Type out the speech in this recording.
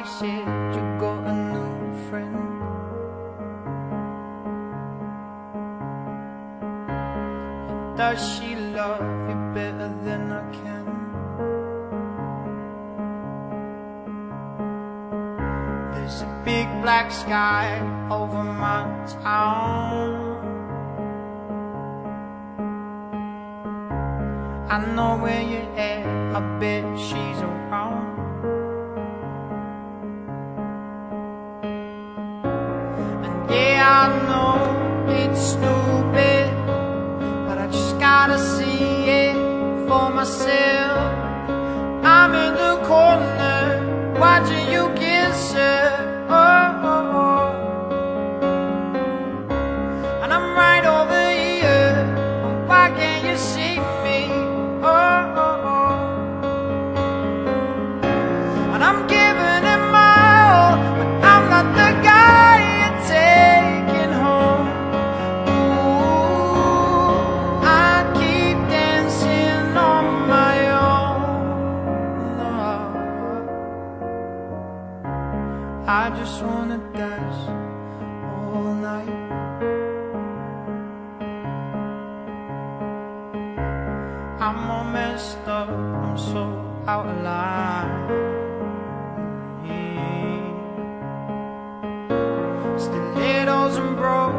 Somebody said you got a new friend. Does she love you better than I can? There's a big black sky over my town. I know where you're at, I bet she's around. And yeah, I know it's stupid, but I just gotta see it for myself. I'm in the corner watching you kiss her, oh, oh, oh. And I'm right over here, and why can't you see me? Oh, oh, oh. And I'm giving it my all, but I'm not the guy you're taking home. Ooh, I keep dancing on my own. I just wanna dance all night. I'm all messed up, I'm so out of line. Stilettos and bros